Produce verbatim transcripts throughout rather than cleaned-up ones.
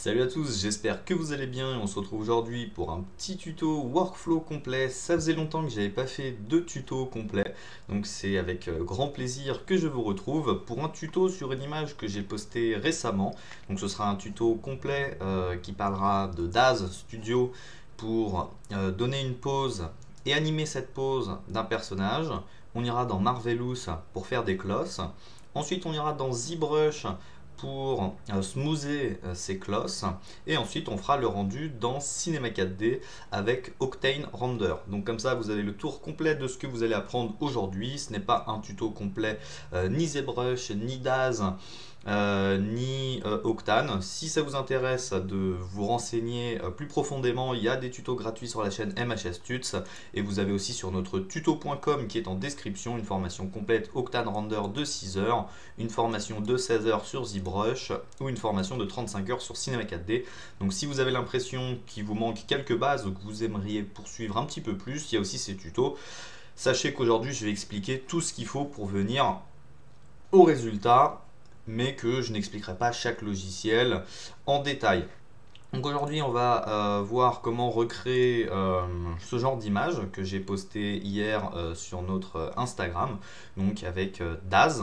Salut à tous, j'espère que vous allez bien et on se retrouve aujourd'hui pour un petit tuto workflow complet. Ça faisait longtemps que j'avais pas fait de tuto complet, donc c'est avec euh, grand plaisir que je vous retrouve pour un tuto sur une image que j'ai postée récemment. Donc ce sera un tuto complet euh, qui parlera de Daz Studio pour euh, donner une pose et animer cette pose d'un personnage. On ira dans Marvelous pour faire des closses. Ensuite on ira dans ZBrush pour euh, smoother euh, ces closses, et ensuite on fera le rendu dans Cinema quatre D avec Octane Render. Donc comme ça vous avez le tour complet de ce que vous allez apprendre aujourd'hui. Ce n'est pas un tuto complet euh, ni ZBrush ni Daz Euh, ni euh, Octane. Si ça vous intéresse de vous renseigner euh, plus profondément, il y a des tutos gratuits sur la chaîne M H S Tuts, et vous avez aussi sur notre tuto point com qui est en description une formation complète Octane Render de six heures, une formation de seize heures sur ZBrush ou une formation de trente-cinq heures sur Cinema quatre D. Donc si vous avez l'impression qu'il vous manque quelques bases ou que vous aimeriez poursuivre un petit peu plus, il y a aussi ces tutos. Sachez qu'aujourd'hui je vais expliquer tout ce qu'il faut pour venir au résultat, mais que je n'expliquerai pas chaque logiciel en détail. Donc aujourd'hui on va euh, voir comment recréer euh, ce genre d'image que j'ai posté hier euh, sur notre Instagram, donc avec euh, Daz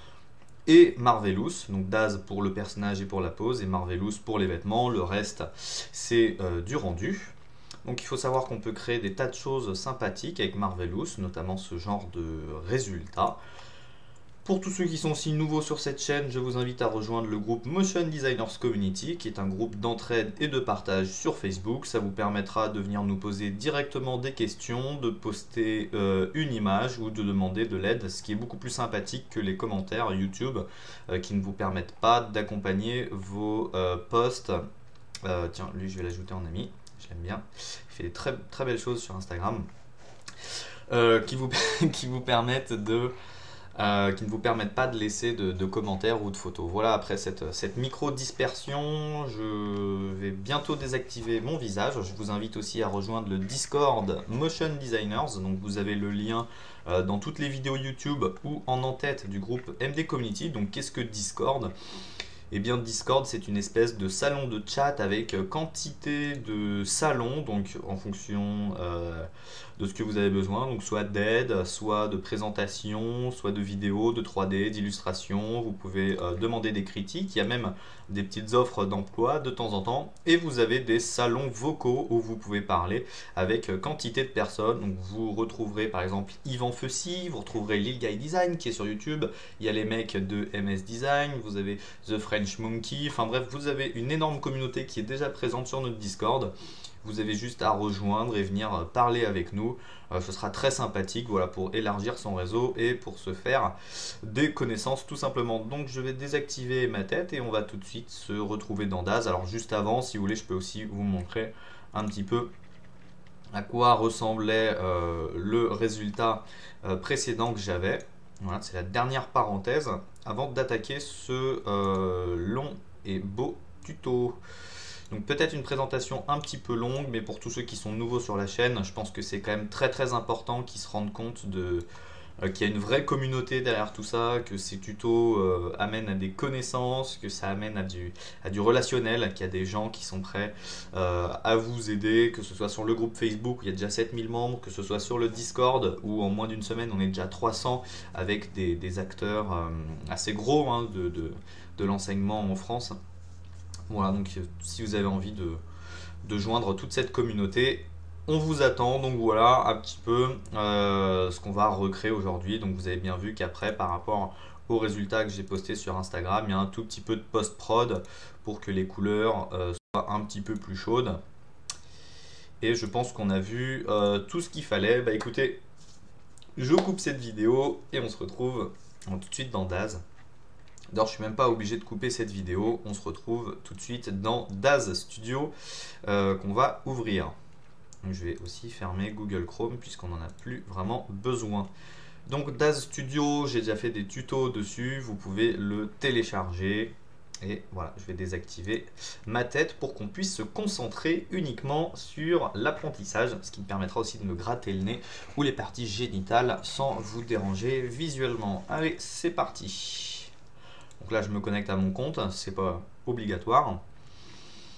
et Marvelous. Donc Daz pour le personnage et pour la pose, et Marvelous pour les vêtements. Le reste c'est euh, du rendu. Donc il faut savoir qu'on peut créer des tas de choses sympathiques avec Marvelous, notamment ce genre de résultat. Pour tous ceux qui sont aussi nouveaux sur cette chaîne, je vous invite à rejoindre le groupe Motion Designers Community, qui est un groupe d'entraide et de partage sur Facebook. Ça vous permettra de venir nous poser directement des questions, de poster euh, une image ou de demander de l'aide, ce qui est beaucoup plus sympathique que les commentaires YouTube euh, qui ne vous permettent pas d'accompagner vos euh, posts. Euh, tiens, lui je vais l'ajouter en ami, je l'aime bien. Il fait des très, très belles choses sur Instagram euh, qui, vous, qui vous permettent de... Euh, qui ne vous permettent pas de laisser de, de commentaires ou de photos. Voilà, après cette, cette micro-dispersion, je vais bientôt désactiver mon visage. Je vous invite aussi à rejoindre le Discord Motion Designers. Donc vous avez le lien euh, dans toutes les vidéos YouTube ou en en-tête du groupe M D Community. Donc qu'est-ce que Discord ? Eh bien Discord c'est une espèce de salon de chat avec quantité de salons, donc en fonction euh, de ce que vous avez besoin, donc soit d'aide, soit de présentation, soit de vidéos, de trois D, d'illustrations. Vous pouvez euh, demander des critiques, il y a même des petites offres d'emploi de temps en temps, et vous avez des salons vocaux où vous pouvez parler avec quantité de personnes. Donc vous retrouverez par exemple Yvan Fussy, vous retrouverez Lil Guy Design qui est sur YouTube, il y a les mecs de M S Design, vous avez The French Monkey, enfin bref, vous avez une énorme communauté qui est déjà présente sur notre Discord. Vous avez juste à rejoindre et venir parler avec nous. Euh, ce sera très sympathique, voilà, pour élargir son réseau et pour se faire des connaissances tout simplement. Donc je vais désactiver ma tête et on va tout de suite se retrouver dans Daz. Alors juste avant, si vous voulez, je peux aussi vous montrer un petit peu à quoi ressemblait euh, le résultat euh, précédent que j'avais. Voilà, c'est la dernière parenthèse avant d'attaquer ce euh, long et beau tuto. Donc peut-être une présentation un petit peu longue, mais pour tous ceux qui sont nouveaux sur la chaîne, je pense que c'est quand même très très important qu'ils se rendent compte de euh, qu'il y a une vraie communauté derrière tout ça, que ces tutos euh, amènent à des connaissances, que ça amène à du, à du relationnel, qu'il y a des gens qui sont prêts euh, à vous aider, que ce soit sur le groupe Facebook où il y a déjà sept mille membres, que ce soit sur le Discord où en moins d'une semaine on est déjà trois cents avec des, des acteurs euh, assez gros hein, de, de, de l'enseignement en France. Voilà, donc si vous avez envie de, de joindre toute cette communauté, on vous attend. Donc voilà un petit peu euh, ce qu'on va recréer aujourd'hui. Donc vous avez bien vu qu'après, par rapport aux résultats que j'ai postés sur Instagram, il y a un tout petit peu de post-prod pour que les couleurs euh, soient un petit peu plus chaudes. Et je pense qu'on a vu euh, tout ce qu'il fallait. Bah écoutez, je coupe cette vidéo et on se retrouve tout de suite dans Daz. D'ailleurs, je ne suis même pas obligé de couper cette vidéo. On se retrouve tout de suite dans Daz Studio euh, qu'on va ouvrir. Donc, je vais aussi fermer Google Chrome puisqu'on n'en a plus vraiment besoin. Donc Daz Studio, j'ai déjà fait des tutos dessus. Vous pouvez le télécharger. Et voilà, je vais désactiver ma tête pour qu'on puisse se concentrer uniquement sur l'apprentissage, ce qui me permettra aussi de me gratter le nez ou les parties génitales sans vous déranger visuellement. Allez, c'est parti. Donc là, je me connecte à mon compte, c'est pas obligatoire.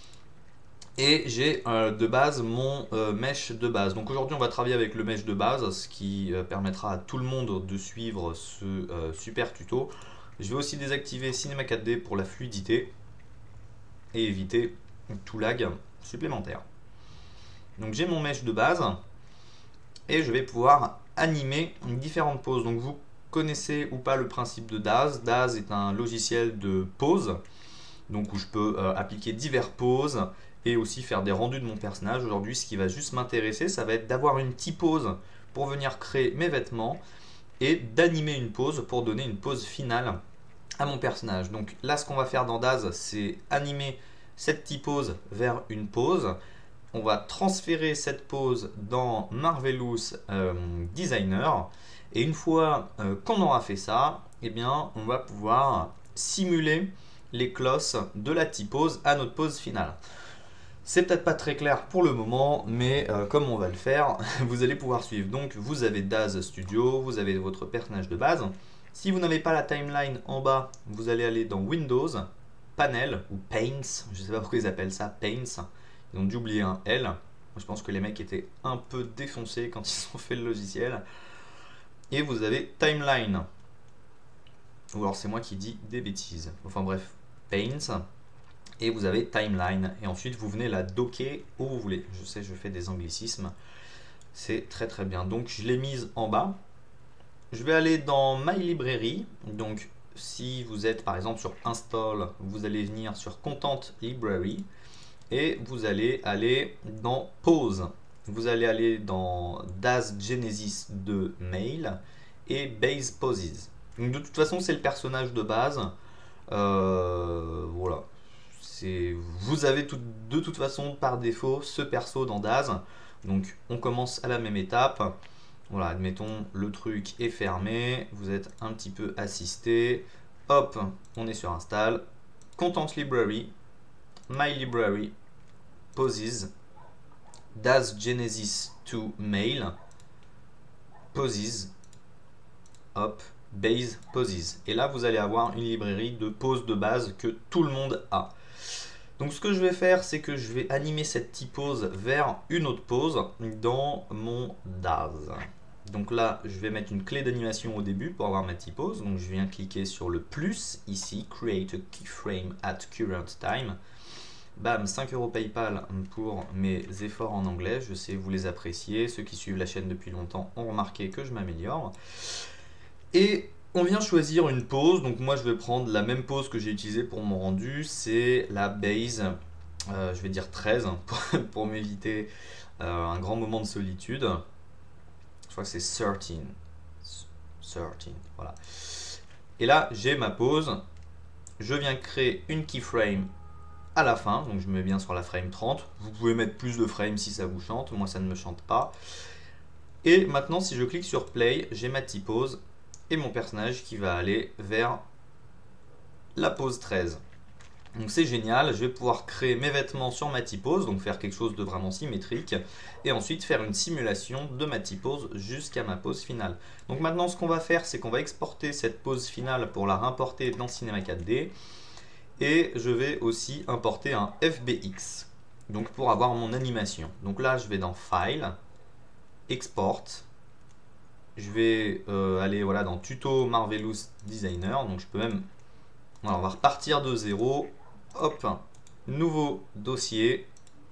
Et j'ai euh, de base mon euh, mesh de base. Donc aujourd'hui on va travailler avec le mesh de base, ce qui euh, permettra à tout le monde de suivre ce euh, super tuto. Je vais aussi désactiver Cinema quatre D pour la fluidité et éviter tout lag supplémentaire. Donc j'ai mon mesh de base et je vais pouvoir animer différentes poses. Donc vous connaissez ou pas le principe de Daz. Daz est un logiciel de pose, donc où je peux euh, appliquer divers poses et aussi faire des rendus de mon personnage. Aujourd'hui, ce qui va juste m'intéresser, ça va être d'avoir une petite pose pour venir créer mes vêtements et d'animer une pose pour donner une pose finale à mon personnage. Donc là, ce qu'on va faire dans Daz, c'est animer cette petite pose vers une pose. On va transférer cette pose dans Marvelous euh, Designer. Et une fois euh, qu'on aura fait ça, eh bien, on va pouvoir simuler les closses de la petite pose à notre pose finale. C'est peut-être pas très clair pour le moment, mais euh, comme on va le faire, vous allez pouvoir suivre. Donc vous avez Daz Studio, vous avez votre personnage de base. Si vous n'avez pas la timeline en bas, vous allez aller dans Windows, Panel ou Paints, je ne sais pas pourquoi ils appellent ça Paints. Ils ont dû oublier un L. Je pense que les mecs étaient un peu défoncés quand ils ont fait le logiciel. Et vous avez Timeline. Ou alors c'est moi qui dis des bêtises. Enfin bref, Paints. Et vous avez Timeline. Et ensuite vous venez la docker où vous voulez. Je sais, je fais des anglicismes. C'est très très bien. Donc je l'ai mise en bas. Je vais aller dans My Library. Donc si vous êtes par exemple sur Install, vous allez venir sur Content Library. Et vous allez aller dans Pose. Vous allez aller dans Daz Genesis de Mail et Base Poses. Donc de toute façon, c'est le personnage de base. Euh, voilà. Vous avez tout, de toute façon par défaut ce perso dans Daz. Donc on commence à la même étape. Voilà, admettons le truc est fermé. Vous êtes un petit peu assisté. Hop, on est sur Install. Content Library. My Library. Poses, Daz Genesis to Mail, Poses, hop, Base Poses. Et là, vous allez avoir une librairie de poses de base que tout le monde a. Donc, ce que je vais faire, c'est que je vais animer cette petite pose vers une autre pose dans mon Daz. Donc là, je vais mettre une clé d'animation au début pour avoir ma petite pose. Donc, je viens cliquer sur le plus ici, Create a Keyframe at Current Time. Bam, cinq euros PayPal pour mes efforts en anglais. Je sais, vous les appréciez. Ceux qui suivent la chaîne depuis longtemps ont remarqué que je m'améliore. Et on vient choisir une pose. Donc moi, je vais prendre la même pose que j'ai utilisée pour mon rendu. C'est la base, euh, je vais dire treize, pour, pour m'éviter euh, un grand moment de solitude. Je crois que c'est treize. treize, voilà. Et là, j'ai ma pose. Je viens créer une keyframe à la fin, donc je me mets bien sur la frame trente. Vous pouvez mettre plus de frames si ça vous chante, moi ça ne me chante pas. Et maintenant, si je clique sur play, j'ai ma petite pose et mon personnage qui va aller vers la pose treize. Donc c'est génial, je vais pouvoir créer mes vêtements sur ma petite pose, donc faire quelque chose de vraiment symétrique, et ensuite faire une simulation de ma petite pose jusqu'à ma pose finale. Donc maintenant, ce qu'on va faire, c'est qu'on va exporter cette pose finale pour la réimporter dans Cinema quatre D. Et je vais aussi importer un F B X, donc pour avoir mon animation. Donc là, je vais dans File, Export. Je vais euh, aller voilà, dans Tuto Marvelous Designer. Donc je peux même... Voilà, on va repartir de zéro. Hop, nouveau dossier.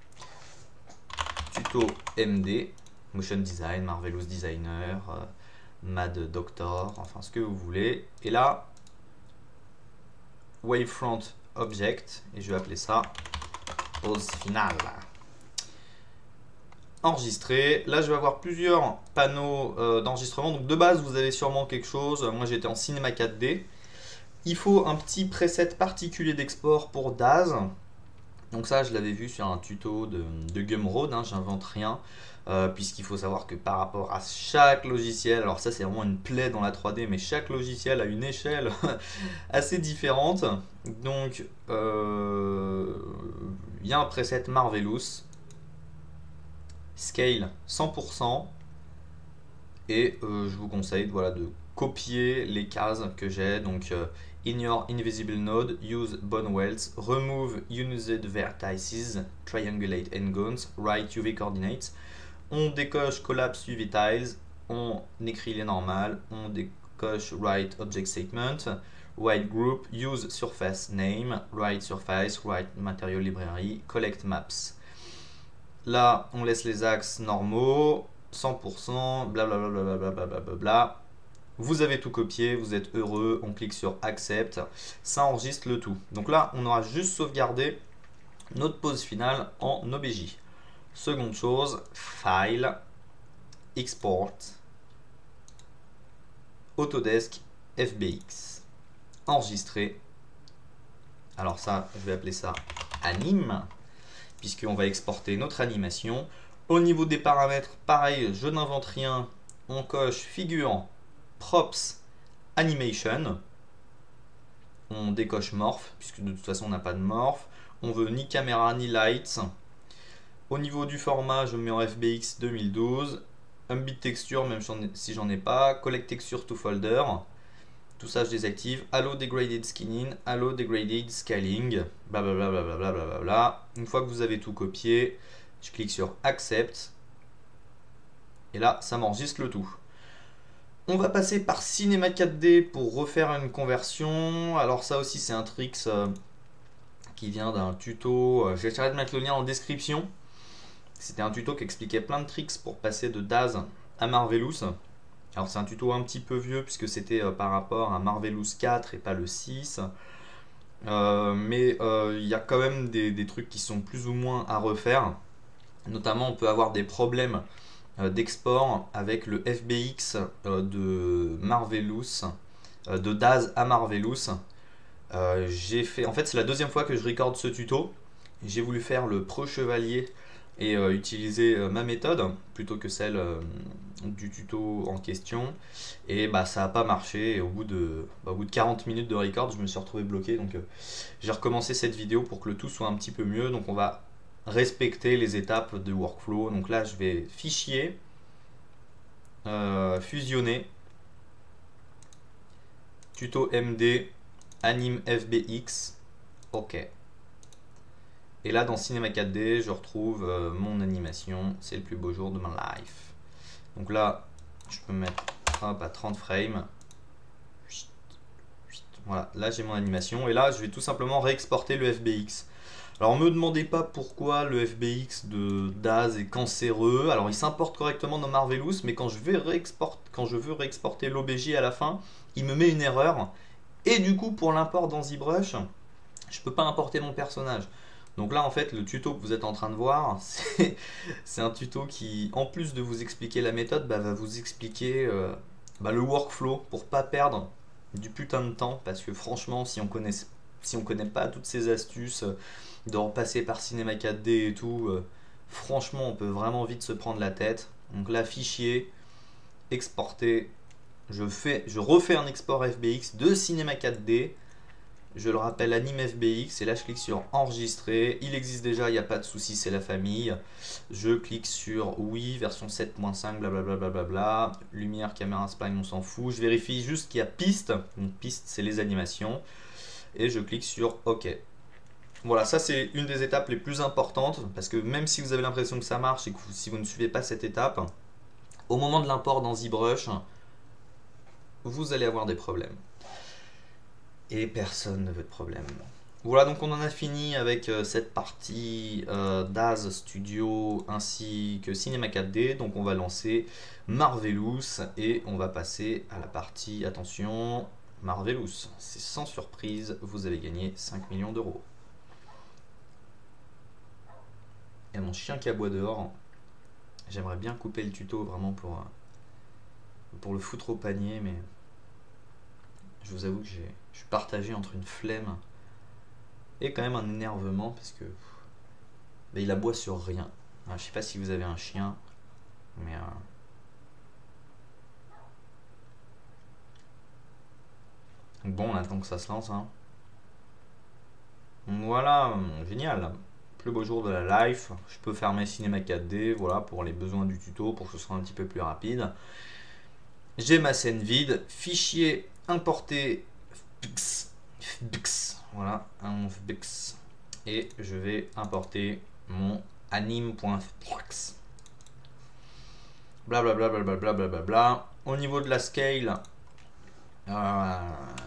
Tuto M D, Motion Design, Marvelous Designer, euh, Mad Doctor, enfin ce que vous voulez. Et là, Wavefront Object, et je vais appeler ça pose finale. Enregistrer. Là, je vais avoir plusieurs panneaux euh, d'enregistrement. Donc, de base, vous avez sûrement quelque chose. Moi, j'étais en Cinema quatre D. Il faut un petit preset particulier d'export pour Daz. Donc ça, je l'avais vu sur un tuto de, de Gumroad. Hein, j'invente rien. Euh, puisqu'il faut savoir que par rapport à chaque logiciel, alors ça c'est vraiment une plaie dans la trois D, mais chaque logiciel a une échelle assez différente. Donc euh, il y a un preset Marvelous, scale cent pour cent, et euh, je vous conseille voilà, de copier les cases que j'ai, donc euh, In your invisible node, use bone welds, remove unused vertices, triangulate endgones, write U V coordinates. On décoche collapse U V tiles, on écrit les normales, on décoche write object statement, write group, use surface name, write surface, write material library, collect maps. Là, on laisse les axes normaux, cent pour cent, blablabla, blablabla. Vous avez tout copié, vous êtes heureux, on clique sur Accept, ça enregistre le tout. Donc là, on aura juste sauvegardé notre pose finale en O B J. Seconde chose, File, Export, Autodesk F B X. Enregistrer. Alors ça, je vais appeler ça Anime, puisqu'on va exporter notre animation. Au niveau des paramètres, pareil, je n'invente rien, on coche figure, props, animation, on décoche morph, puisque de toute façon on n'a pas de morph, on veut ni caméra ni lights. Au niveau du format, je mets en F B X deux mille douze, Umbit texture, même si j'en ai pas, collect texture to folder, tout ça je désactive, allow degraded skinning, allow degraded scaling, blablabla, blablabla, blablabla. Une fois que vous avez tout copié, je clique sur accept, et là ça m'enregistre le tout. On va passer par Cinema quatre D pour refaire une conversion. Alors ça aussi c'est un tricks euh, qui vient d'un tuto. J'essaierai de mettre le lien en description. C'était un tuto qui expliquait plein de tricks pour passer de Daz à Marvelous. Alors c'est un tuto un petit peu vieux puisque c'était euh, par rapport à Marvelous quatre et pas le six. Euh, mais il euh, y a quand même des, des trucs qui sont plus ou moins à refaire. Notamment on peut avoir des problèmes d'export avec le F B X de Marvelous, de Daz à Marvelous. Euh, j'ai fait, en fait c'est la deuxième fois que je recorde ce tuto. J'ai voulu faire le Pro Chevalier et euh, utiliser euh, ma méthode plutôt que celle euh, du tuto en question, et bah ça n'a pas marché, et au bout de, bah, au bout de quarante minutes de record je me suis retrouvé bloqué. Donc euh, j'ai recommencé cette vidéo pour que le tout soit un petit peu mieux. Donc on va respecter les étapes de workflow. Donc là je vais fichier, euh, fusionner, tuto M D, anime F B X, ok. Et là dans Cinema quatre D je retrouve euh, mon animation, c'est le plus beau jour de ma life. Donc là je peux mettre hop, à trente frames. Voilà, là j'ai mon animation, et là je vais tout simplement réexporter le F B X. Alors ne me demandez pas pourquoi le F B X de Daz est cancéreux. Alors il s'importe correctement dans Marvelous, mais quand je, vais réexport... quand je veux réexporter l'O B J à la fin, il me met une erreur. Et du coup pour l'import dans ZBrush, je ne peux pas importer mon personnage. Donc là en fait le tuto que vous êtes en train de voir, c'est un tuto qui, en plus de vous expliquer la méthode, bah, va vous expliquer euh, bah, le workflow pour pas perdre du putain de temps. Parce que franchement si on connaît, si on connaît pas toutes ces astuces de repasser par Cinema quatre D et tout, euh, franchement on peut vraiment vite se prendre la tête. Donc là fichier, exporter, je, fais, je refais un export F B X de Cinema quatre D. Je le rappelle, anime F B X, et là je clique sur enregistrer. Il existe déjà, il n'y a pas de souci, c'est la famille. Je clique sur oui, version sept point cinq, blablabla, blablabla. Lumière, caméra, spline, on s'en fout. Je vérifie juste qu'il y a piste. Donc piste, c'est les animations. Et je clique sur OK. Voilà, ça c'est une des étapes les plus importantes, parce que même si vous avez l'impression que ça marche et que vous, si vous ne suivez pas cette étape, au moment de l'import dans ZBrush, vous allez avoir des problèmes. Et personne ne veut de problème. Voilà, donc on en a fini avec euh, cette partie euh, Daz Studio ainsi que Cinema quatre D. Donc on va lancer Marvelous et on va passer à la partie, attention, Marvelous. C'est sans surprise, vous avez gagné cinq millions d'euros. Il y a mon chien qui aboie dehors. J'aimerais bien couper le tuto vraiment pour, euh, pour le foutre au panier, mais je vous avoue que j'ai... je suis partagé entre une flemme et quand même un énervement, parce que ben, il aboie sur rien. Alors, je sais pas si vous avez un chien, mais euh... bon, on attend que ça se lance, hein. Voilà, génial. Plus beau jour de la life. Je peux fermer Cinema quatre D, voilà, pour les besoins du tuto, pour que ce soit un petit peu plus rapide. J'ai ma scène vide, fichier importé F B X. Voilà, un F B X. Et je vais importer mon anime.fbx. Blablabla, blablabla, blablabla. Au niveau de la scale, euh,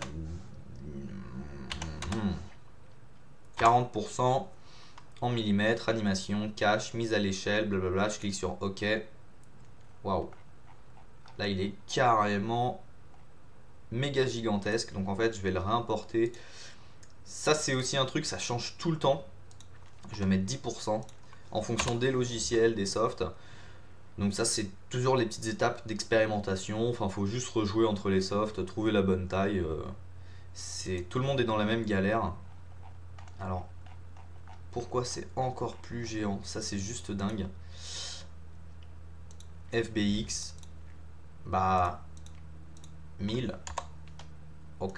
quarante pour cent en millimètres, animation, cache, mise à l'échelle, blablabla. Je clique sur OK. Waouh. Là, il est carrément méga gigantesque. Donc en fait, je vais le réimporter. Ça, c'est aussi un truc, ça change tout le temps. Je vais mettre dix pour cent en fonction des logiciels, des softs. Donc ça, c'est toujours les petites étapes d'expérimentation. Enfin, faut juste rejouer entre les softs, trouver la bonne taille. Euh, c'est tout le monde est dans la même galère. Alors, pourquoi c'est encore plus géant? Ça, c'est juste dingue. F B X, bah mille. Ok.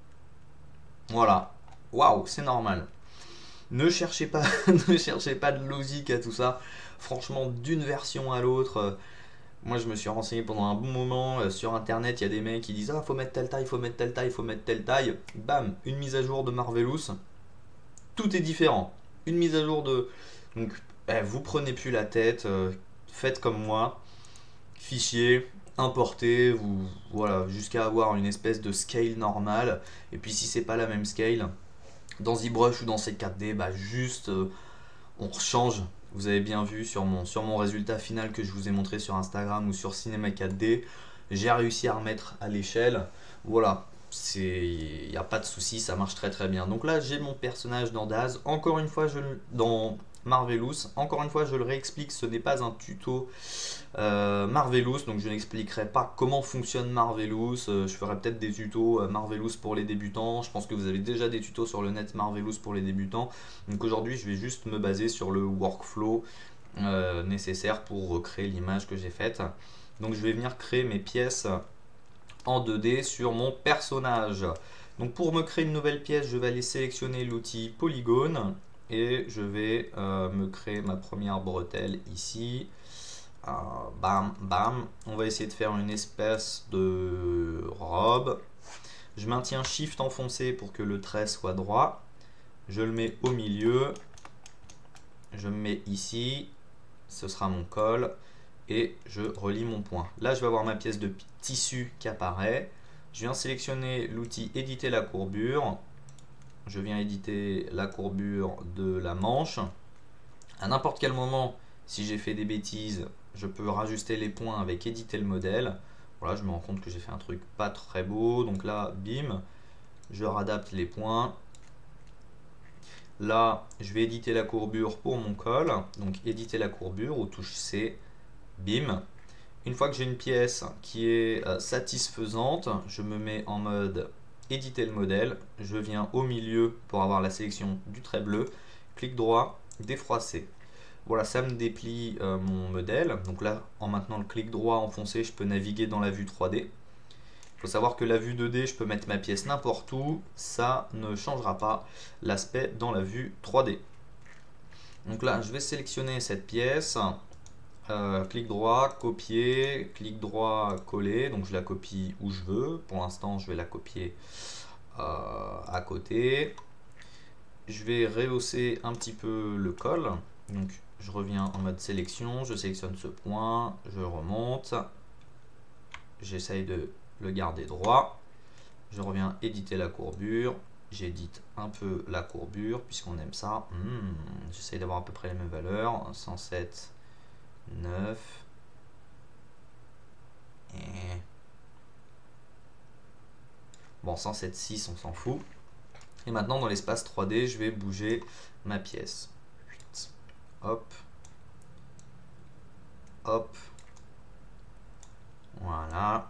Voilà. Waouh, c'est normal. Ne cherchez pas, ne cherchez pas de logique à tout ça. Franchement, d'une version à l'autre. Euh, moi, je me suis renseigné pendant un bon moment euh, sur internet. Il y a des mecs qui disent ah, faut mettre telle taille, faut mettre telle taille, faut mettre telle taille. Bam, une mise à jour de Marvelous. Tout est différent. Une mise à jour de. Donc, eh, vous prenez plus la tête. Euh, faites comme moi. Fichier, importer, vous voilà, jusqu'à avoir une espèce de scale normale. Et puis, si c'est pas la même scale, dans ZBrush ou dans C quatre D, bah juste euh, on change. Vous avez bien vu sur mon, sur mon résultat final que je vous ai montré sur Instagram ou sur Cinema quatre D, j'ai réussi à remettre à l'échelle. Voilà, il n'y a pas de souci, ça marche très très bien. Donc là, j'ai mon personnage dans Daz. Encore une fois, je, dans Marvelous. Encore une fois, je le réexplique, ce n'est pas un tuto euh, Marvelous, donc je n'expliquerai pas comment fonctionne Marvelous. Euh, je ferai peut-être des tutos euh, Marvelous pour les débutants. Je pense que vous avez déjà des tutos sur le net Marvelous pour les débutants. Donc aujourd'hui, je vais juste me baser sur le workflow euh, nécessaire pour recréer l'image que j'ai faite. Donc je vais venir créer mes pièces en deux D sur mon personnage. Donc pour me créer une nouvelle pièce, je vais aller sélectionner l'outil polygone et je vais euh, me créer ma première bretelle ici. Euh, bam, bam. On va essayer de faire une espèce de robe. Je maintiens Shift enfoncé pour que le trait soit droit. Je le mets au milieu. Je me mets ici. Ce sera mon col. Et je relie mon point. Là, je vais avoir ma pièce de tissu qui apparaît. Je viens sélectionner l'outil éditer la courbure. Je viens éditer la courbure de la manche. À n'importe quel moment, si j'ai fait des bêtises, je peux rajuster les points avec éditer le modèle. Voilà, je me rends compte que j'ai fait un truc pas très beau. Donc là, bim, je réadapte les points. Là, je vais éditer la courbure pour mon col. Donc éditer la courbure ou touche C. Bim. Une fois que j'ai une pièce qui est euh, satisfaisante, je me mets en mode éditer le modèle. Je viens au milieu pour avoir la sélection du trait bleu. Clic droit, défroisser. Voilà, ça me déplie euh, mon modèle. Donc là, en maintenant le clic droit enfoncé, je peux naviguer dans la vue trois D. Il faut savoir que la vue deux D, je peux mettre ma pièce n'importe où. Ça ne changera pas l'aspect dans la vue trois D. Donc là, je vais sélectionner cette pièce. Euh, clic droit, copier, clic droit, coller, donc je la copie où je veux. Pour l'instant, je vais la copier euh, à côté. Je vais rehausser un petit peu le col. Donc, je reviens en mode sélection, je sélectionne ce point, je remonte. J'essaye de le garder droit. Je reviens éditer la courbure. J'édite un peu la courbure puisqu'on aime ça. Hmm, j'essaye d'avoir à peu près les mêmes valeurs. cent sept. neuf et bon, cent sept six, on s'en fout. Et maintenant dans l'espace trois D, je vais bouger ma pièce. Hop, hop, voilà.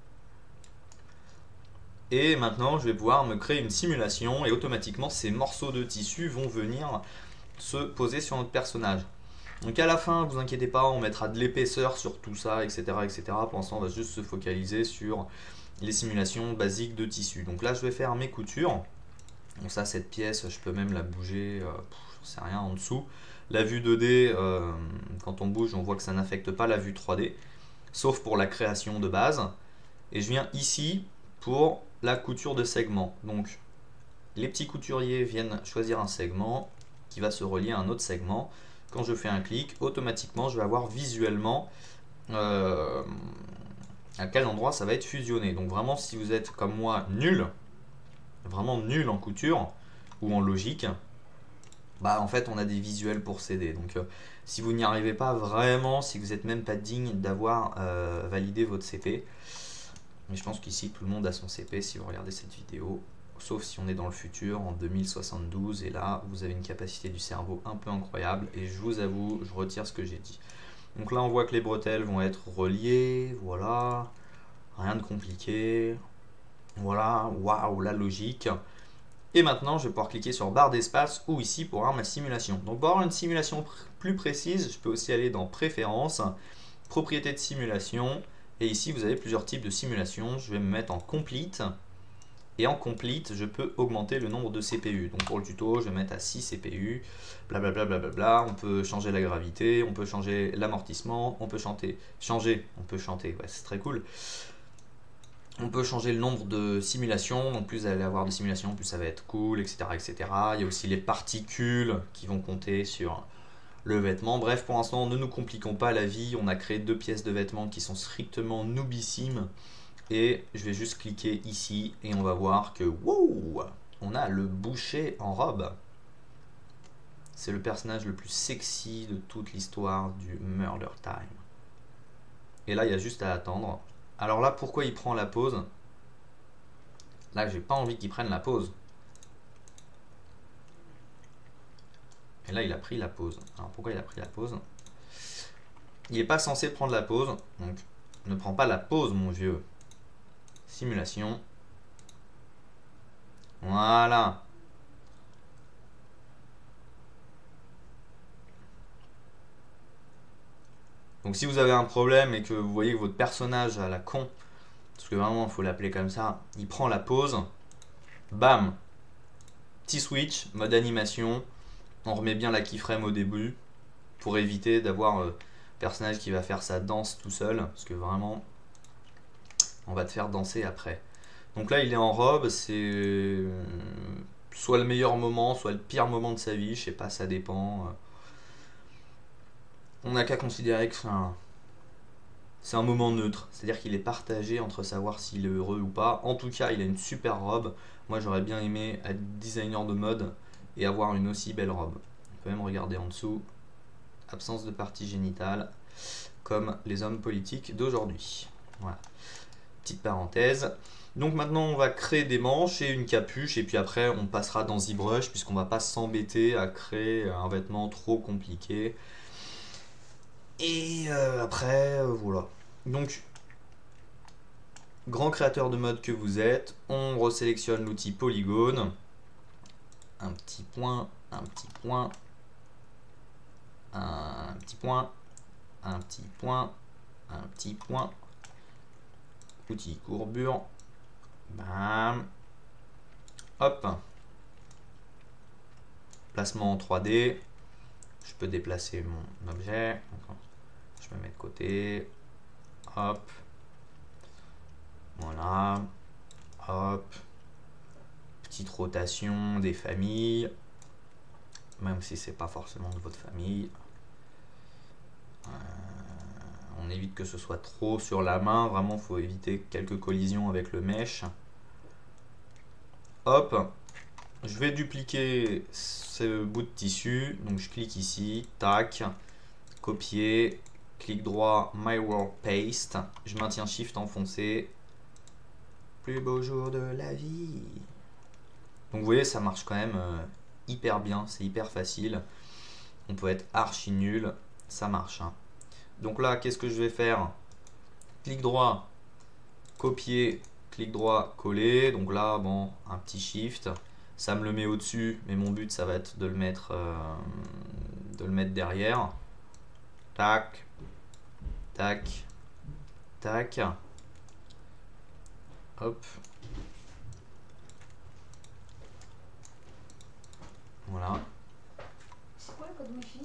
Et maintenant, je vais pouvoir me créer une simulation et automatiquement ces morceaux de tissu vont venir se poser sur notre personnage. Donc à la fin, vous inquiétez pas, on mettra de l'épaisseur sur tout ça, et cetera, et cetera. Pour l'instant, on va juste se focaliser sur les simulations basiques de tissu. Donc là, je vais faire mes coutures. Donc ça, cette pièce, je peux même la bouger, euh, j'en sais rien, en dessous. La vue deux D, euh, quand on bouge, on voit que ça n'affecte pas la vue trois D, sauf pour la création de base. Et je viens ici pour la couture de segments. Donc les petits couturiers viennent choisir un segment qui va se relier à un autre segment. Quand je fais un clic, automatiquement je vais avoir visuellement euh, à quel endroit ça va être fusionné. Donc vraiment, si vous êtes comme moi nul, vraiment nul en couture ou en logique, bah en fait on a des visuels pour s'aider. Donc euh, si vous n'y arrivez pas vraiment, si vous n'êtes même pas digne d'avoir euh, validé votre C P, mais je pense qu'ici tout le monde a son C P si vous regardez cette vidéo, sauf si on est dans le futur en deux mille soixante-douze, et là vous avez une capacité du cerveau un peu incroyable, et je vous avoue, je retire ce que j'ai dit. Donc là on voit que les bretelles vont être reliées, voilà, rien de compliqué, voilà, waouh, la logique. Et maintenant, je vais pouvoir cliquer sur barre d'espace ou ici pour avoir ma simulation. Donc pour avoir une simulation pr plus précise, je peux aussi aller dans préférences, propriétés de simulation, et ici vous avez plusieurs types de simulation. Je vais me mettre en complete, et en complete, je peux augmenter le nombre de C P U. Donc pour le tuto, je vais mettre à six C P U, blablabla, blablabla. On peut changer la gravité, on peut changer l'amortissement, on peut chanter, changer, on peut chanter, ouais, c'est très cool. On peut changer le nombre de simulations, donc plus vous allez avoir de simulations, plus ça va être cool, et cetera, et cetera. Il y a aussi les particules qui vont compter sur le vêtement. Bref, pour l'instant, ne nous compliquons pas la vie. On a créé deux pièces de vêtements qui sont strictement noobissimes. Et je vais juste cliquer ici et on va voir que, wow, on a le boucher en robe. C'est le personnage le plus sexy de toute l'histoire du Murder Time. Et là, il y a juste à attendre. Alors là, pourquoi il prend la pause? Là, j'ai pas envie qu'il prenne la pause. Et là, il a pris la pause. Alors pourquoi il a pris la pause? Il n'est pas censé prendre la pause. Donc, ne prends pas la pause, mon vieux. Simulation. Voilà. Donc si vous avez un problème et que vous voyez que votre personnage à la con, parce que vraiment il faut l'appeler comme ça, il prend la pause, bam, petit switch, mode animation, on remet bien la keyframe au début pour éviter d'avoir euh, un personnage qui va faire sa danse tout seul, parce que vraiment on va te faire danser après. Donc là il est en robe, c'est euh, soit le meilleur moment, soit le pire moment de sa vie, je sais pas, ça dépend. On n'a qu'à considérer que c'est un, c'est un moment neutre, c'est-à-dire qu'il est partagé entre savoir s'il est heureux ou pas. En tout cas, il a une super robe. Moi, j'aurais bien aimé être designer de mode et avoir une aussi belle robe. On peut même regarder en dessous, absence de partie génitale, comme les hommes politiques d'aujourd'hui. Voilà, petite parenthèse. Donc maintenant, on va créer des manches et une capuche, et puis après, on passera dans ZBrush, puisqu'on ne va pas s'embêter à créer un vêtement trop compliqué. Et euh, après, euh, voilà. Donc, grand créateur de mode que vous êtes, on resélectionne l'outil polygone. Un petit point, un petit point, un petit point, un petit point, un petit point. Outil courbure. Bam. Hop. Placement en trois D. Je peux déplacer mon objet. Je me mets de côté. Hop. Voilà. Hop. Petite rotation des familles. Même si c'est pas forcément de votre famille. Euh, on évite que ce soit trop sur la main. Vraiment, il faut éviter quelques collisions avec le mesh. Hop. Je vais dupliquer ce bout de tissu. Donc je clique ici. Tac. Copier. Clic droit. My World Paste. Je maintiens Shift enfoncé. Plus beau jour de la vie. Donc vous voyez, ça marche quand même euh, hyper bien, c'est hyper facile. On peut être archi nul, ça marche. Hein. Donc là, qu'est-ce que je vais faire? Clic droit, copier, clic droit, coller. Donc là, bon, un petit shift. Ça me le met au-dessus, mais mon but, ça va être de le mettre, euh, de le mettre derrière. Tac, tac, tac. Hop. Voilà. C'est quoi le code Wi-Fi?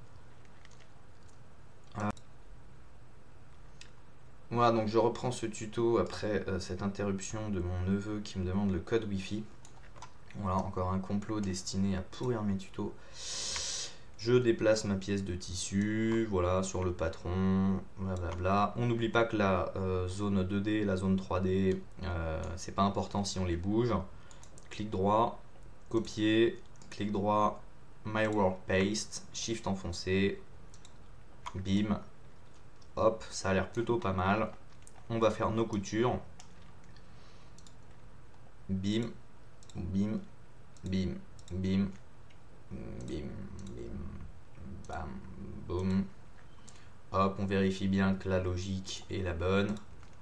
Voilà, donc je reprends ce tuto après euh, cette interruption de mon neveu qui me demande le code Wi-Fi. Voilà, encore un complot destiné à pourrir mes tutos. Je déplace ma pièce de tissu, voilà, sur le patron, blablabla. On n'oublie pas que la euh, zone deux D et la zone trois D, euh, c'est pas important si on les bouge. Clic droit, copier, clic droit, My World Paste, Shift enfoncé, bim, hop, ça a l'air plutôt pas mal. On va faire nos coutures, bim, bim, bim, bim, bim, bim, bam, boum. Hop, on vérifie bien que la logique est la bonne.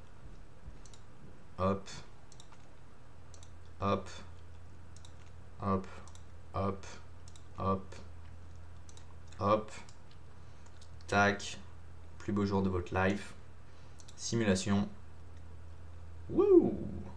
Hop, hop, hop, hop, hop, hop, tac, plus beau jour de votre life. Simulation. Wouh!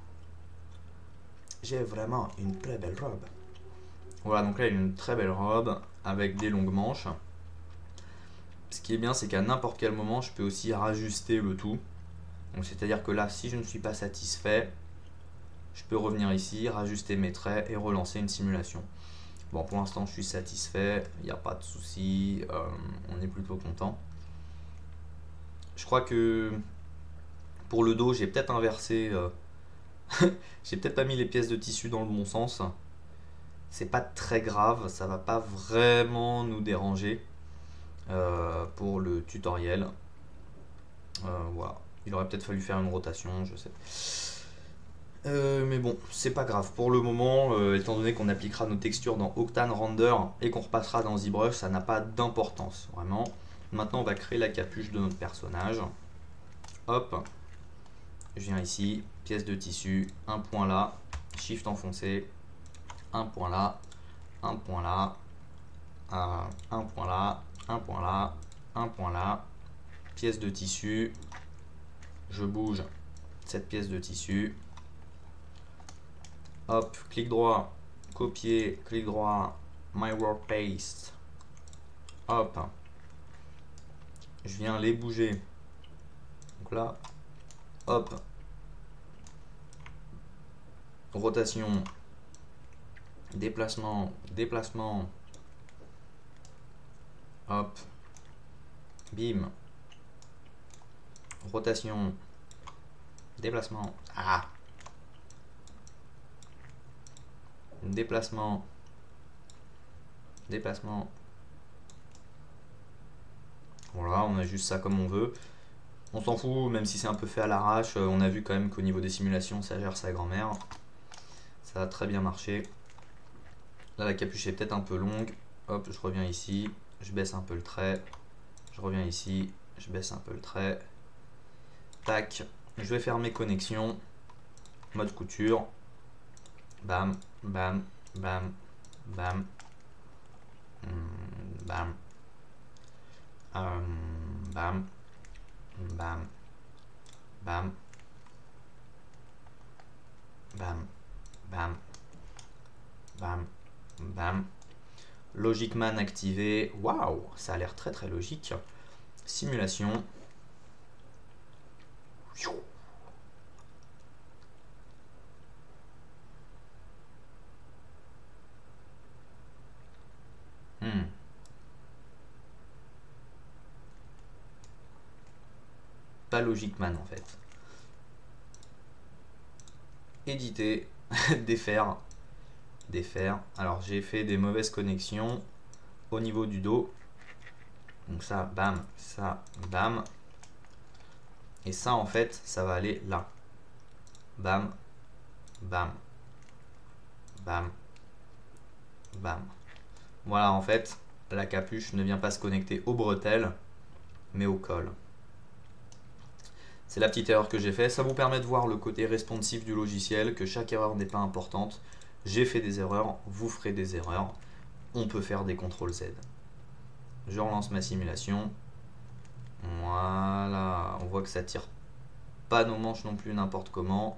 J'ai vraiment une très belle robe. Voilà, donc là, il y a une très belle robe avec des longues manches. Ce qui est bien, c'est qu'à n'importe quel moment, je peux aussi rajuster le tout. Donc, c'est-à-dire que là, si je ne suis pas satisfait, je peux revenir ici, rajuster mes traits et relancer une simulation. Bon, pour l'instant, je suis satisfait, il n'y a pas de souci, euh, on est plutôt content. Je crois que pour le dos, j'ai peut-être inversé, euh, j'ai peut-être pas mis les pièces de tissu dans le bon sens. C'est pas très grave, ça va pas vraiment nous déranger euh, pour le tutoriel. Euh, voilà, il aurait peut-être fallu faire une rotation, je sais. Euh, mais bon, c'est pas grave. Pour le moment, euh, étant donné qu'on appliquera nos textures dans Octane Render et qu'on repassera dans ZBrush, ça n'a pas d'importance, vraiment. Maintenant, on va créer la capuche de notre personnage. Hop, je viens ici, pièce de tissu, un point là, Shift enfoncé, un point là, un point là, euh, un point là, un point là, un point là, pièce de tissu, je bouge cette pièce de tissu. Hop, clic droit, copier, clic droit, My World Paste. Hop, je viens les bouger. Donc là, hop, rotation, déplacement, déplacement. Hop, bim, rotation, déplacement. Ah, déplacement, déplacement. Voilà, on ajuste ça comme on veut. On s'en fout, même si c'est un peu fait à l'arrache, on a vu quand même qu'au niveau des simulations, ça gère sa grand-mère. Ça a très bien marché. Là, la capuche est peut-être un peu longue. Hop, je reviens ici, je baisse un peu le trait. Je reviens ici, je baisse un peu le trait. Tac, je vais faire mes connexions. Mode couture. Bam, bam, bam, bam. Bam. Euh, bam. Bam. Bam. Bam. Bam. Bam. Bam. Logic Man activé. Waouh, ça a l'air très très logique. Simulation. Hmm. Pas Logic Man en fait. Éditer, défaire, défaire. Alors j'ai fait des mauvaises connexions au niveau du dos. Donc ça, bam, ça, bam. Et ça en fait, ça va aller là. Bam, bam, bam, bam. Voilà, en fait, la capuche ne vient pas se connecter aux bretelles, mais au col. C'est la petite erreur que j'ai fait. Ça vous permet de voir le côté responsive du logiciel, que chaque erreur n'est pas importante. J'ai fait des erreurs, vous ferez des erreurs. On peut faire des contrôles Z. Je relance ma simulation. Voilà, on voit que ça tire pas nos manches non plus n'importe comment.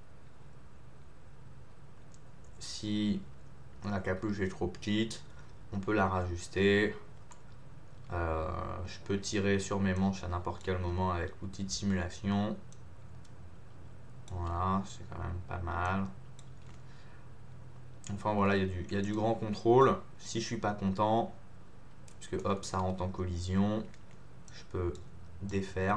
Si la capuche est trop petite, on peut la rajuster. Euh, je peux tirer sur mes manches à n'importe quel moment avec l'outil de simulation. Voilà, c'est quand même pas mal. Enfin voilà, il y a du, il y a du grand contrôle. Si je suis pas content, parce que hop, ça rentre en collision, je peux défaire.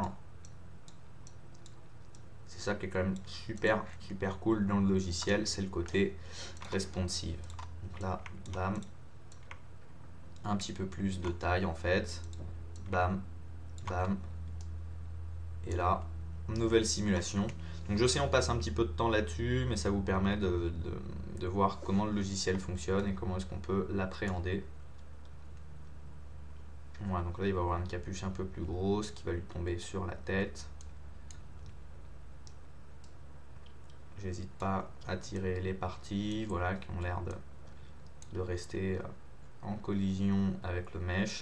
C'est ça qui est quand même super, super cool dans le logiciel, c'est le côté responsive. Donc là, bam, un petit peu plus de taille en fait, bam, bam, et là, nouvelle simulation. Donc je sais on passe un petit peu de temps là-dessus, mais ça vous permet de, de, de voir comment le logiciel fonctionne et comment est-ce qu'on peut l'appréhender. Voilà, donc là il va avoir une capuche un peu plus grosse qui va lui tomber sur la tête. J'hésite pas à tirer les parties, voilà, qui ont l'air de, de rester en collision avec le mesh.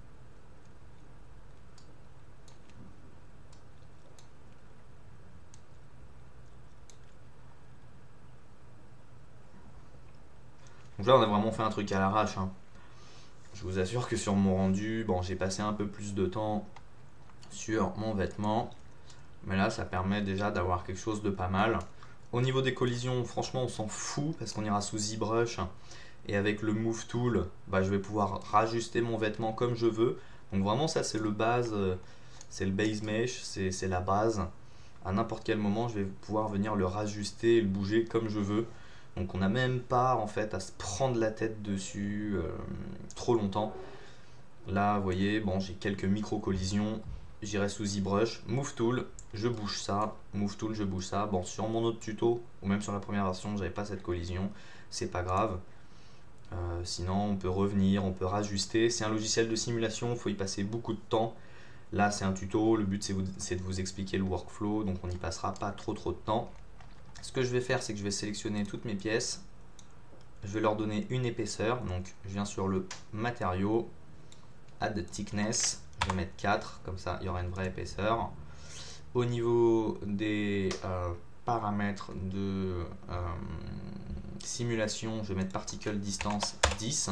Donc là on a vraiment fait un truc à l'arrache, hein. Je vous assure que sur mon rendu, bon j'ai passé un peu plus de temps sur mon vêtement, mais là ça permet déjà d'avoir quelque chose de pas mal. Au niveau des collisions, franchement on s'en fout parce qu'on ira sous ZBrush et avec le Move Tool, bah, je vais pouvoir rajuster mon vêtement comme je veux. Donc vraiment ça c'est le base, c'est le base mesh, c'est la base. À n'importe quel moment je vais pouvoir venir le rajuster et le bouger comme je veux. Donc on n'a même pas en fait à se prendre la tête dessus euh, trop longtemps. Là vous voyez, bon j'ai quelques micro collisions, j'irai sous ZBrush, Move Tool, je bouge ça, Move Tool, je bouge ça. Bon sur mon autre tuto, ou même sur la première version, j'avais pas cette collision, c'est pas grave. Euh, sinon on peut revenir, on peut rajuster. C'est un logiciel de simulation, il faut y passer beaucoup de temps. Là c'est un tuto, le but c'est de vous expliquer le workflow, donc on n'y passera pas trop trop de temps. Ce que je vais faire, c'est que je vais sélectionner toutes mes pièces, je vais leur donner une épaisseur, donc je viens sur le matériau, add thickness, je vais mettre quatre, comme ça il y aura une vraie épaisseur. Au niveau des euh, paramètres de euh, simulation, je vais mettre particle distance dix,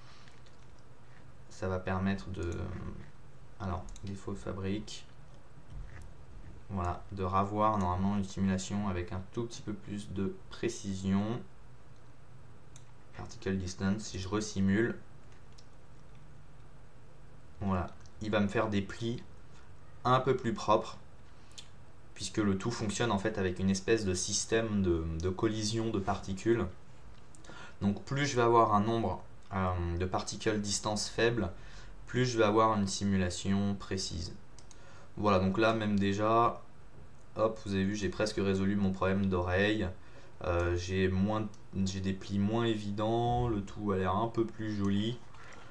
ça va permettre de, alors défaut de fabrique, voilà, de ravoir normalement une simulation avec un tout petit peu plus de précision. Particle distance, si je resimule, voilà, il va me faire des plis un peu plus propres, puisque le tout fonctionne en fait avec une espèce de système de, de collision de particules. Donc plus je vais avoir un nombre euh, de particules distance faible, plus je vais avoir une simulation précise. Voilà, donc là même déjà, hop, vous avez vu, j'ai presque résolu mon problème d'oreille. Euh, j'ai moins, j'ai des plis moins évidents, le tout a l'air un peu plus joli.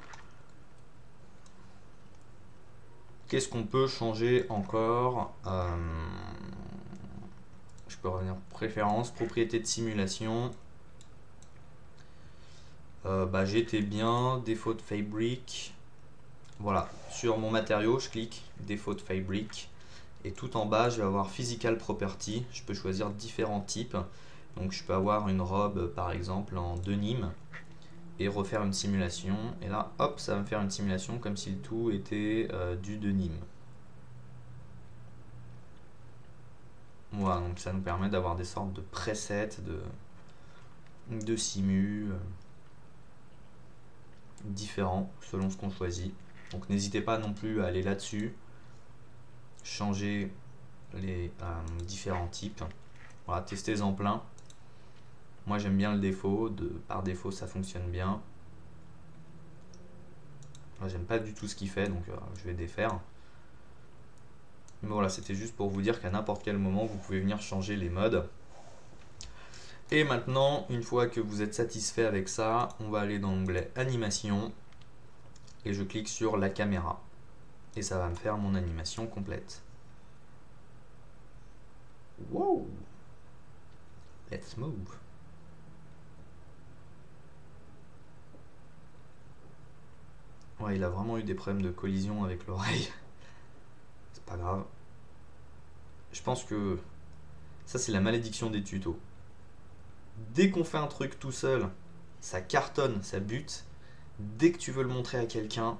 Qu'est-ce qu'on peut changer encore? euh, Je peux revenir préférences, propriété de simulation. Euh, bah, j'étais bien, défaut de fabric. Voilà, sur mon matériau, je clique défaut de fabric. Et tout en bas, je vais avoir physical property. Je peux choisir différents types. Donc je peux avoir une robe par exemple en denim et refaire une simulation. Et là, hop, ça va me faire une simulation comme si le tout était euh, du denim. Voilà, donc ça nous permet d'avoir des sortes de presets, de, de simu euh, différents selon ce qu'on choisit. Donc n'hésitez pas non plus à aller là-dessus, changer les euh, différents types. Voilà, testez-en plein. Moi j'aime bien le défaut, de, par défaut ça fonctionne bien. J'aime pas du tout ce qu'il fait, donc euh, je vais défaire. Mais voilà, c'était juste pour vous dire qu'à n'importe quel moment vous pouvez venir changer les modes. Et maintenant, une fois que vous êtes satisfait avec ça, on va aller dans l'onglet animation et je clique sur la caméra. Et ça va me faire mon animation complète. Wow! Let's move! Ouais, il a vraiment eu des problèmes de collision avec l'oreille. C'est pas grave. Je pense que ça, c'est la malédiction des tutos. Dès qu'on fait un truc tout seul, ça cartonne, ça bute. Dès que tu veux le montrer à quelqu'un,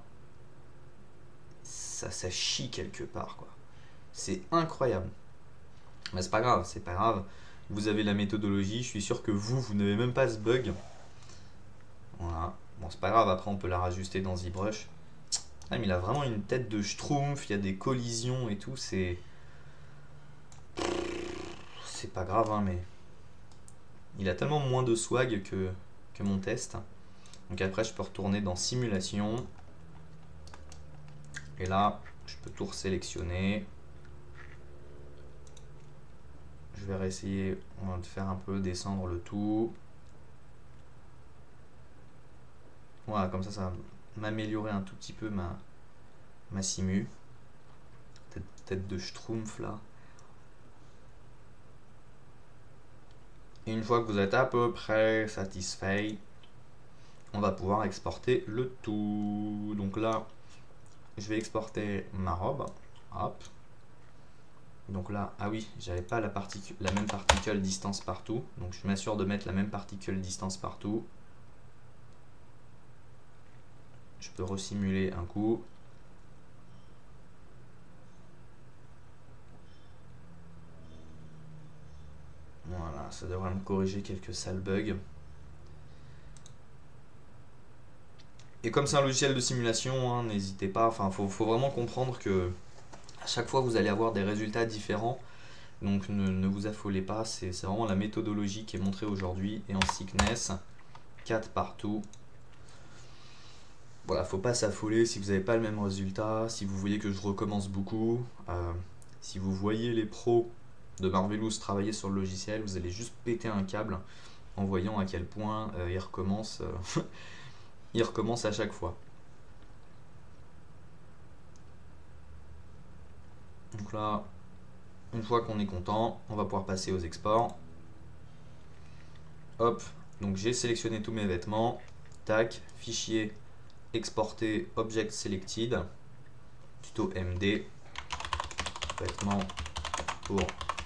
ça, ça chie quelque part, quoi. C'est incroyable. Mais c'est pas grave, c'est pas grave. Vous avez la méthodologie, je suis sûr que vous, vous n'avez même pas ce bug. Voilà. Bon, c'est pas grave, après on peut la rajuster dans ZBrush. Ah, mais il a vraiment une tête de schtroumpf, il y a des collisions et tout, c'est... C'est pas grave, hein, mais... Il a tellement moins de swag que, que mon test. Donc après, je peux retourner dans Simulation. Et là, je peux tout resélectionner. Je vais réessayer de faire un peu descendre le tout. Voilà, comme ça, ça va m'améliorer un tout petit peu ma, ma simu. Tête, tête de schtroumpf là. Et une fois que vous êtes à peu près satisfait, on va pouvoir exporter le tout. Donc là, je vais exporter ma robe. Hop. Donc là, ah oui, j'avais pas la, la même particule distance partout. Donc je m'assure de mettre la même particule distance partout. Je peux resimuler un coup. Voilà, ça devrait me corriger quelques sales bugs. Et comme c'est un logiciel de simulation, hein, n'hésitez pas, enfin, faut, faut vraiment comprendre que à chaque fois vous allez avoir des résultats différents. Donc ne, ne vous affolez pas, c'est vraiment la méthodologie qui est montrée aujourd'hui. Et en sickness, quatre partout. Voilà, faut pas s'affoler si vous n'avez pas le même résultat, si vous voyez que je recommence beaucoup, euh, si vous voyez les pros de Marvelous travailler sur le logiciel, vous allez juste péter un câble en voyant à quel point euh, il recommence, euh, il recommence à chaque fois. Donc là, une fois qu'on est content, on va pouvoir passer aux exports. Hop, donc j'ai sélectionné tous mes vêtements. Tac, fichier, exporter object selected, tuto M D, vêtements pour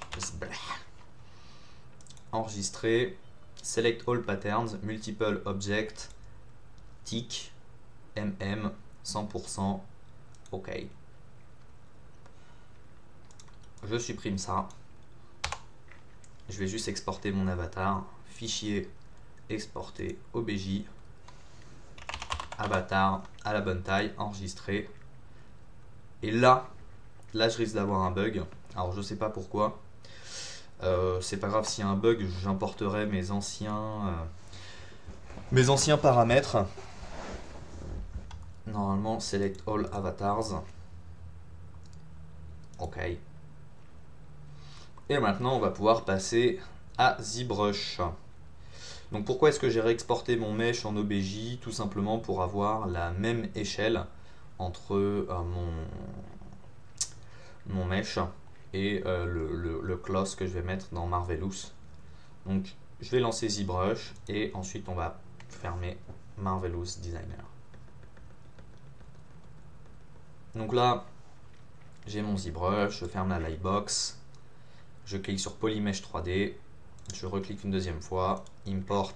enregistrer, select all patterns, multiple object, tick, mm, cent pour cent, ok. Je supprime ça. Je vais juste exporter mon avatar. Fichier, exporter O B J. Avatar à la bonne taille, enregistré. Et là, là je risque d'avoir un bug. Alors je sais pas pourquoi. Euh, c'est pas grave s'il y a un bug, j'importerai mes anciens, euh, mes anciens paramètres. Normalement, select all avatars. Ok. Et maintenant, on va pouvoir passer à ZBrush. Donc pourquoi est-ce que j'ai réexporté mon mesh en O B J? Tout simplement pour avoir la même échelle entre euh, mon, mon mesh et euh, le, le, le class que je vais mettre dans Marvelous. Donc je vais lancer ZBrush et ensuite on va fermer Marvelous Designer. Donc là, j'ai mon ZBrush, je ferme la lightbox, je clique sur Polymesh trois D, je reclique une deuxième fois, import,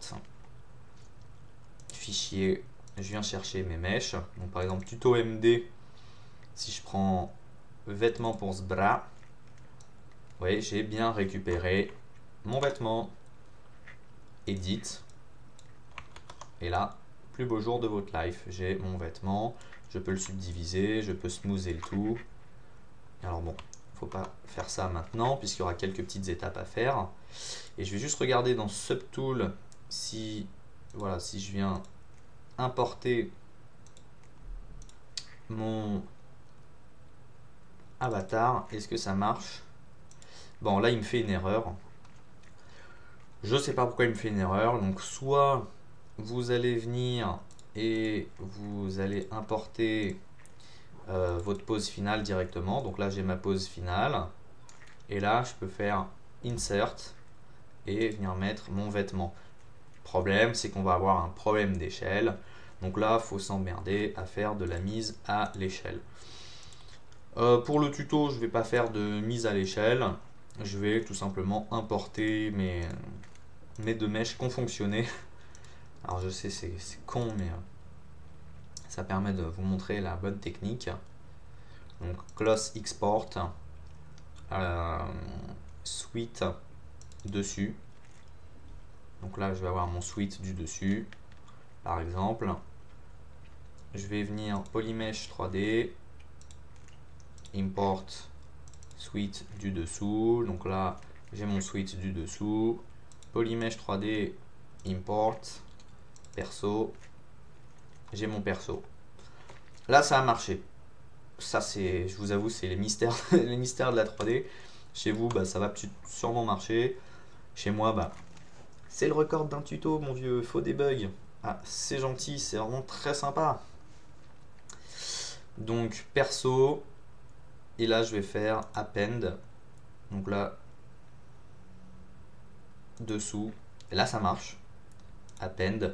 fichier, je viens chercher mes mèches. Donc par exemple tuto M D, si je prends vêtements pour ce bras, vous voyez, j'ai bien récupéré mon vêtement, edit, et là, plus beau jour de votre life, j'ai mon vêtement, je peux le subdiviser, je peux smoother le tout. Alors bon, faut pas faire ça maintenant puisqu'il y aura quelques petites étapes à faire. Et je vais juste regarder dans Subtool si, voilà, si je viens importer mon avatar, est-ce que ça marche? Bon, là il me fait une erreur. Je sais pas pourquoi il me fait une erreur. Donc soit vous allez venir et vous allez importer euh, votre pose finale directement. Donc là j'ai ma pose finale. Et là je peux faire insert et venir mettre mon vêtement. Problème, c'est qu'on va avoir un problème d'échelle. Donc là, il faut s'emmerder à faire de la mise à l'échelle. Euh, pour le tuto, je ne vais pas faire de mise à l'échelle. Je vais tout simplement importer mes, mes deux mèches qui ont fonctionné. Alors je sais, c'est con, mais ça permet de vous montrer la bonne technique. Donc, class export, euh, suite dessus. Donc là, je vais avoir mon suite du dessus. par exemple. Je vais venir Polymesh trois D, import suite du dessous. Donc là, j'ai mon suite du dessous. Polymesh trois D, import, perso. J'ai mon perso. Là, ça a marché. Ça, c'est, je vous avoue, c'est les mystères, les mystères de la trois D. Chez vous, bah, ça va sûrement marcher. Chez moi, bah, c'est le record d'un tuto, mon vieux. Faux debug. Ah, c'est gentil, c'est vraiment très sympa. Donc, perso. Et là, je vais faire append. Donc là, dessous. Et là, ça marche. Append.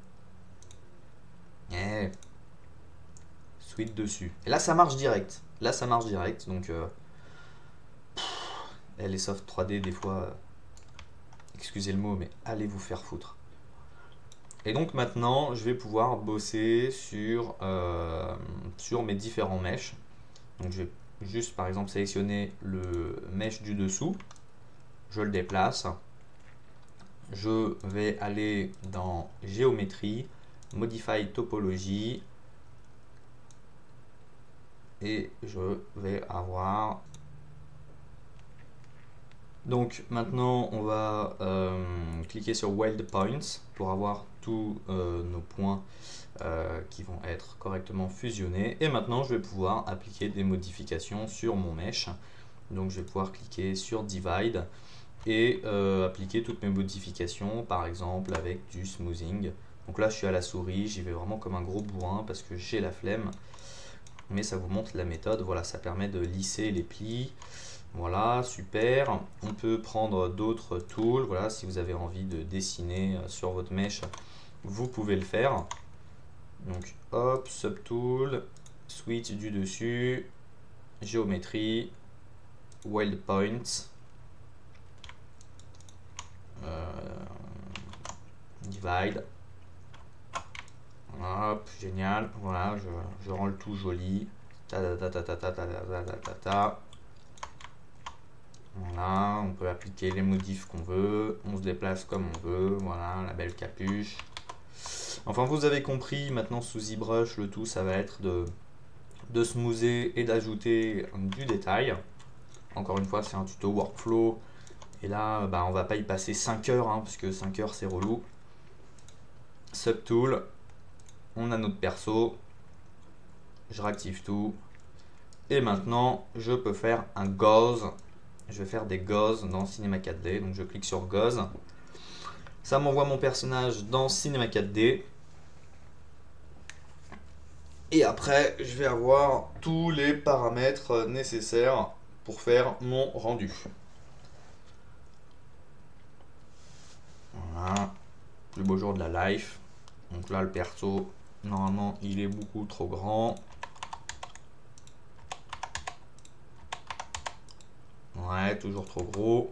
Et suite dessus. Et là, ça marche direct. Là, ça marche direct. Donc, euh, pff, les soft trois D, des fois, euh, excusez le mot, mais allez vous faire foutre. Et donc, maintenant, je vais pouvoir bosser sur, euh, sur mes différents meshs. Donc, je vais juste, par exemple, sélectionner le mesh du dessous. Je le déplace. Je vais aller dans géométrie, modify topologie. Et je vais avoir... Donc maintenant on va euh, cliquer sur Weld Points pour avoir tous euh, nos points euh, qui vont être correctement fusionnés. Et maintenant je vais pouvoir appliquer des modifications sur mon mesh. Donc je vais pouvoir cliquer sur Divide et euh, appliquer toutes mes modifications, par exemple avec du smoothing. Donc là je suis à la souris, j'y vais vraiment comme un gros bourrin parce que j'ai la flemme. Mais ça vous montre la méthode. Voilà, ça permet de lisser les plis. Voilà, super. On peut prendre d'autres tools. Voilà, si vous avez envie de dessiner sur votre mesh, vous pouvez le faire. Donc, hop, subtool, switch du dessus, géométrie, weld points, euh, divide. Hop, génial. Voilà, je, je rends le tout joli. Ta ta ta ta ta ta ta ta ta ta. Voilà, on peut appliquer les modifs qu'on veut. On se déplace comme on veut. Voilà, la belle capuche. Enfin, vous avez compris. Maintenant, sous ZBrush, le tout, ça va être de, de smoother et d'ajouter du détail. Encore une fois, c'est un tuto workflow. Et là, bah, on va pas y passer cinq heures, hein, parce que cinq heures, c'est relou. Subtool. On a notre perso, je réactive tout, et maintenant je peux faire un gauze. Je vais faire des gauzes dans Cinema quatre D, donc je clique sur gauze, ça m'envoie mon personnage dans Cinema quatre D, et après je vais avoir tous les paramètres nécessaires pour faire mon rendu. Voilà, le beau jour de la life. Donc là le perso, normalement, il est beaucoup trop grand. Ouais, toujours trop gros.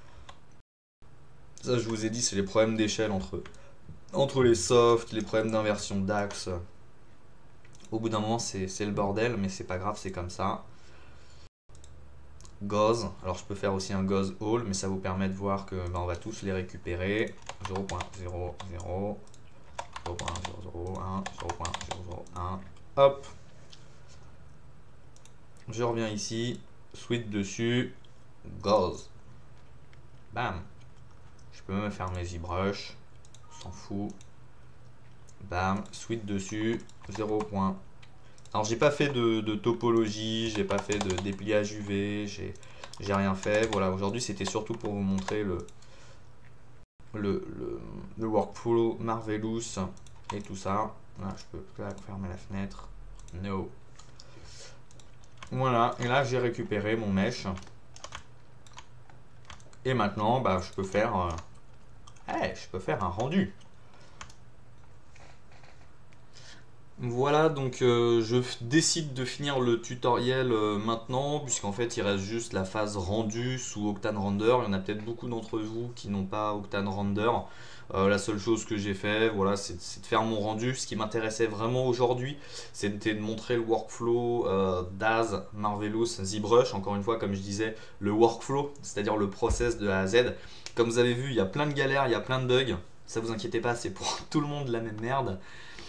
Ça, je vous ai dit, c'est les problèmes d'échelle entre, entre les softs, les problèmes d'inversion d'axe. Au bout d'un moment, c'est le bordel, mais c'est pas grave, c'est comme ça. Gauze. Alors, je peux faire aussi un gauze all, mais ça vous permet de voir que ben, on va tous les récupérer. zéro point zéro zéro. zéro point zéro zéro un, zéro point zéro zéro un, hop, je reviens ici, switch dessus, gauze, bam, je peux même faire mes ZBrush, on s'en fout, bam, switch dessus, zéro. Alors j'ai pas fait de, de topologie, j'ai pas fait de dépliage U V, j'ai rien fait, voilà, aujourd'hui c'était surtout pour vous montrer le, le, le, le workflow Marvelous et tout ça. Là, je peux là, fermer la fenêtre. No. Voilà, et là j'ai récupéré mon mesh. Et maintenant, bah, je peux faire, euh, hey, je peux faire un rendu. Voilà, donc euh, je décide de finir le tutoriel euh, maintenant, puisqu'en fait il reste juste la phase rendu sous Octane Render. Il y en a peut-être beaucoup d'entre vous qui n'ont pas Octane Render. Euh, la seule chose que j'ai fait, voilà, c'est de faire mon rendu. Ce qui m'intéressait vraiment aujourd'hui, c'était de montrer le workflow euh, Daz, Marvelous, ZBrush. Encore une fois, comme je disais, le workflow, c'est-à-dire le process de A à Z. Comme vous avez vu, il y a plein de galères, il y a plein de bugs. ça vous inquiétez pas, c'est pour tout le monde la même merde.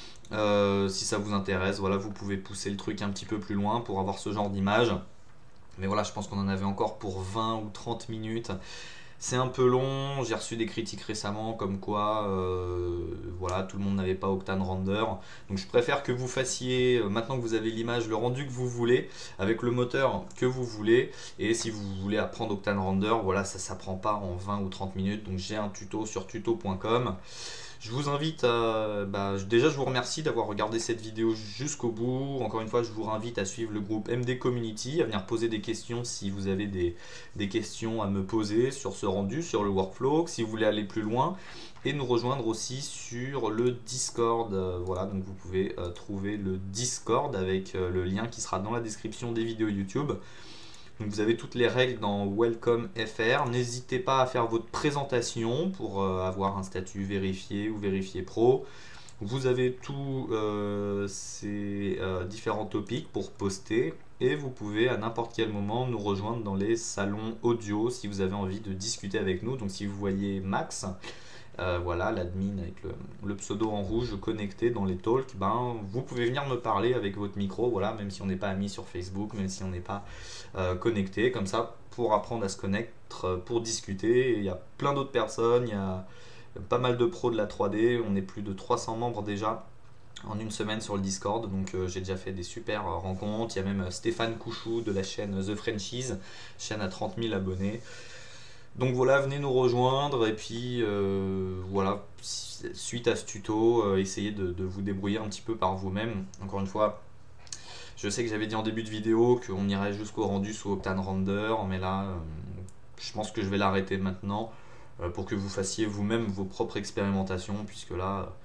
Euh, si ça vous intéresse, voilà, vous pouvez pousser le truc un petit peu plus loin pour avoir ce genre d'image. Mais voilà, je pense qu'on en avait encore pour vingt ou trente minutes. C'est un peu long, j'ai reçu des critiques récemment comme quoi euh, voilà, tout le monde n'avait pas Octane Render. Donc je préfère que vous fassiez, euh, maintenant que vous avez l'image, le rendu que vous voulez, avec le moteur que vous voulez. Et si vous voulez apprendre Octane Render, voilà, ça ne s'apprend pas en vingt ou trente minutes. Donc j'ai un tuto sur tuto point com. Je vous invite à... Bah, déjà, je vous remercie d'avoir regardé cette vidéo jusqu'au bout. Encore une fois, je vous invite à suivre le groupe M D Community, à venir poser des questions si vous avez des, des questions à me poser sur ce rendu, sur le workflow, si vous voulez aller plus loin. Et nous rejoindre aussi sur le Discord. Euh, voilà, donc vous pouvez euh, trouver le Discord avec euh, le lien qui sera dans la description des vidéos YouTube. Donc vous avez toutes les règles dans Welcome F R. N'hésitez pas à faire votre présentation pour euh, avoir un statut vérifié ou vérifié pro. Vous avez tous euh, ces euh, différents topics pour poster et vous pouvez à n'importe quel moment nous rejoindre dans les salons audio si vous avez envie de discuter avec nous. Donc si vous voyez Max, euh, voilà, l'admin avec le, le pseudo en rouge connecté dans les talks, ben, vous pouvez venir me parler avec votre micro, voilà, même si on n'est pas amis sur Facebook, même si on n'est pas euh, connecté, comme ça, pour apprendre à se connecter, pour discuter. Et il y a plein d'autres personnes, il y a pas mal de pros de la trois D, on est plus de trois cents membres déjà en une semaine sur le Discord, donc euh, j'ai déjà fait des super euh, rencontres. Il y a même euh, Stéphane Couchou de la chaîne The Frenchies, chaîne à trente mille abonnés. Donc voilà, venez nous rejoindre et puis euh, voilà, suite à ce tuto, euh, essayez de, de vous débrouiller un petit peu par vous-même. Encore une fois, je sais que j'avais dit en début de vidéo qu'on irait jusqu'au rendu sous Octane Render, mais là, euh, je pense que je vais l'arrêter maintenant euh, pour que vous fassiez vous-même vos propres expérimentations, puisque là, euh,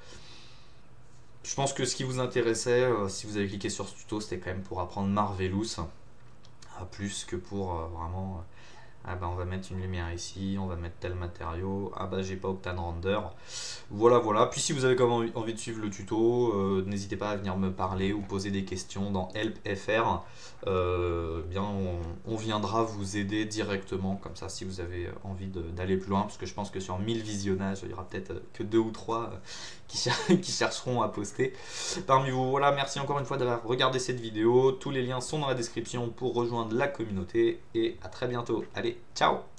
je pense que ce qui vous intéressait, euh, si vous avez cliqué sur ce tuto, c'était quand même pour apprendre Marvelous, euh, plus que pour euh, vraiment... Euh, ah bah on va mettre une lumière ici, on va mettre tel matériau, ah bah j'ai pas Octane Render, voilà voilà. Puis si vous avez quand même envie, envie de suivre le tuto, euh, n'hésitez pas à venir me parler ou poser des questions dans Help F R, euh, bien on, on viendra vous aider directement, comme ça si vous avez envie d'aller plus loin, parce que je pense que sur mille visionnages, il y aura peut-être que deux ou trois qui, cher qui chercheront à poster parmi vous. Voilà, merci encore une fois d'avoir regardé cette vidéo, tous les liens sont dans la description pour rejoindre la communauté, et à très bientôt. Allez, ciao!